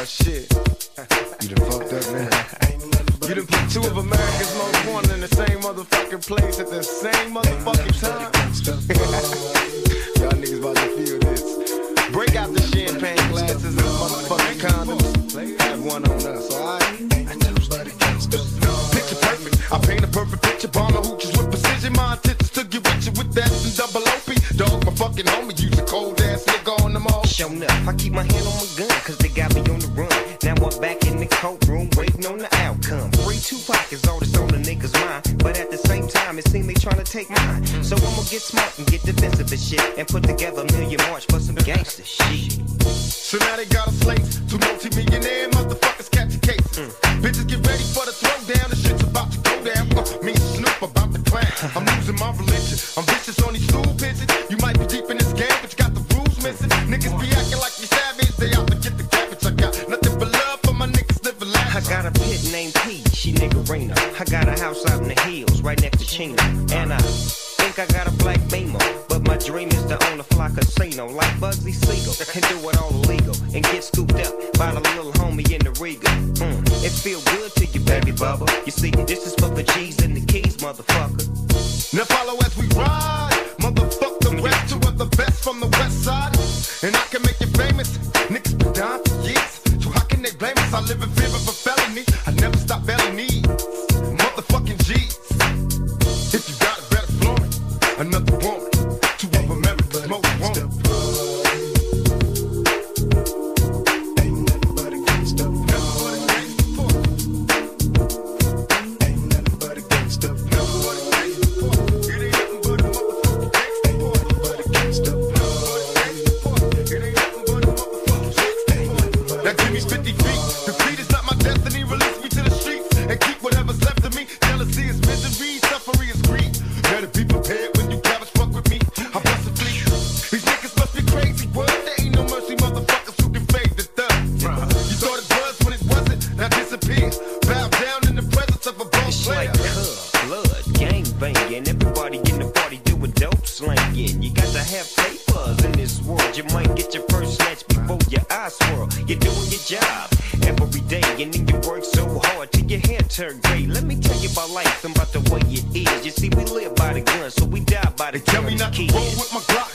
shit. You done fucked up, man. You done put two of America's most wanted in the same motherfucking place at the same motherfucking time. Y'all niggas about to feel this. Break out the champagne glasses and motherfucking condoms. Have one on us, alright? Picture perfect. I paint a perfect picture. Bomb the hoochies with precision. My intentions to get richer with that and double OP. Dog, my fucking homie. Use a cold ass nigga on them all. Showing up, I keep my hand on my gun, cause they got me on the run. Now I'm back in the courtroom, waiting on the outcome. Free Tupac is all that's on the niggas' mind, but at the same time, it seems they tryna take mine. So I'ma get smart and get defensive and shit, and put together a million march for some gangster shit. So now they got a slate, two multi-millionaire motherfuckers catching cases. Bitches get ready for the throwdown, the shit's about to go down. Me and Snoop about to clown. I'm losing my religion, I'm vicious on these stool pigeons. You might be deep in this game, but you got the rules missing. Niggas be acting like you savage, they out to get the cabbage. I got nothing but love for my niggas living lavish. I got a pit named P, she niggerina. I got a house out in the hills, right next to Chino. And I think I got a black Beamer, but my dream is to own a fly casino like Bugsy Siegel and do it all illegal and get scooped up by the little homie in the Regal. It feel good to you, baby bubba. You see, this is for the G's and the keys, motherfucker. Now follow as we ride, motherfuck the rest. Two of the best from the west side, and I can make you famous. Niggas been down for years, so how can they blame us? I live in fear of a felony. I never stop belly needs, motherfucking G's. If you got it, better flaunt it. Another woman, two of America's most wanted. Turn gray. Let me tell you about life and about the way it is. You see, we live by the gun, so we die by the gun. They tell me not to roll with my Glock.